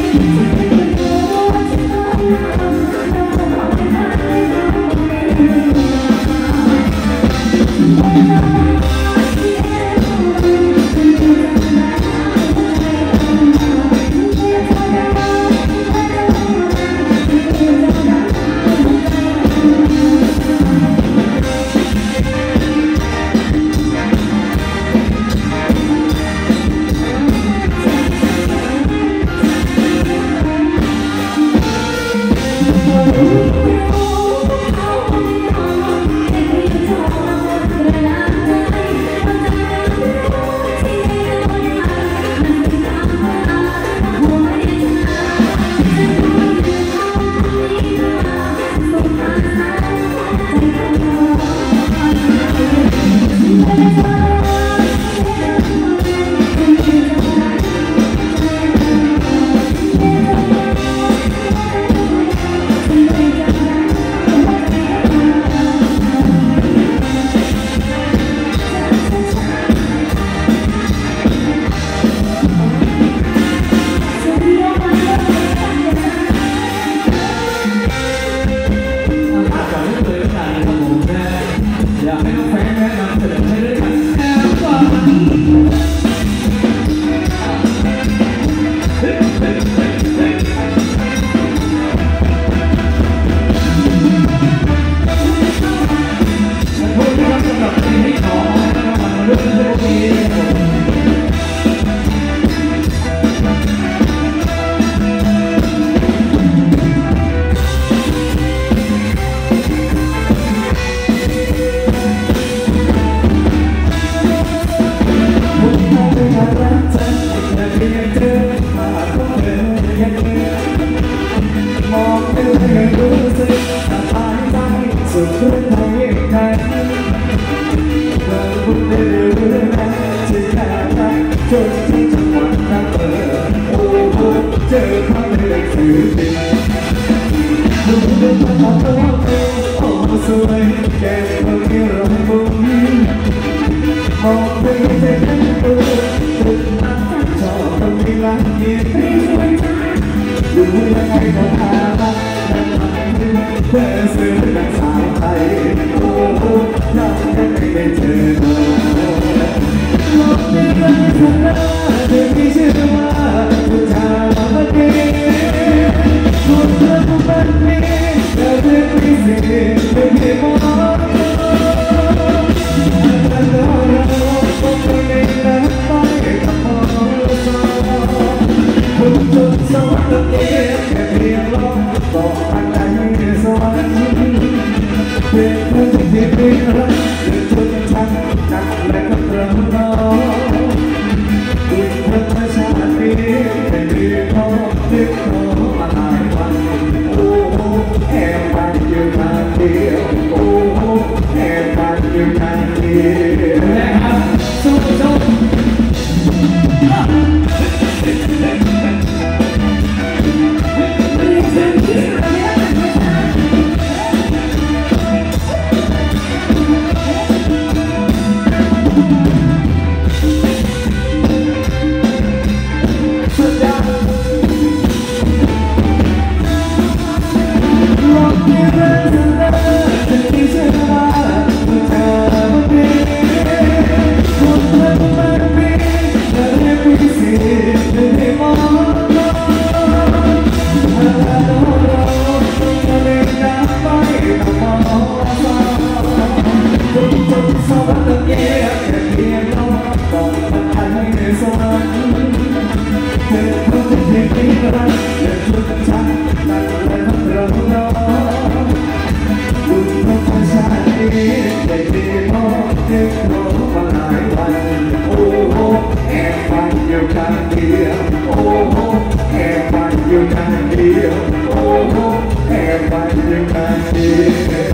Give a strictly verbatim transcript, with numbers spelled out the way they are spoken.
เจอเขาในหนังสือพิมพ์ดูเดินมาขอโทษโอ้สวยแก้มเขาที่รอยบุ้มมองไปใจทั้งตัวตึกน้ำชอบคนที่รักเกียรติดูยังไงก็หารักนั่นหมายถึงเธอซื้อหนังสาวไทยโอ้โหเราจะไม่ได้เจอเธอลองในเรื่องสักหน้าเธอที่ชื่อว่าผู้ชายมันดีคนเธอผู้มันดีเธอเป็นพิเศษไม่ได้มองแต่เราเราคงไม่ได้รักไปกับมองสาวคุณจนสวรรค์เองแค่เพียงลองบอกอะไรสวรรค์เป็นผู้ที่เป็นรักเดินชนชั้นนักและก็เริ่มร้องคุณธรรมชาตินี้ไม่มีข้อที่ขอมาหลายวันโอ้โหแอบไปอยู่ทางเดียวโอ้โหแอบไปอยู่ทางเดียวนะครับสู้สู้you can't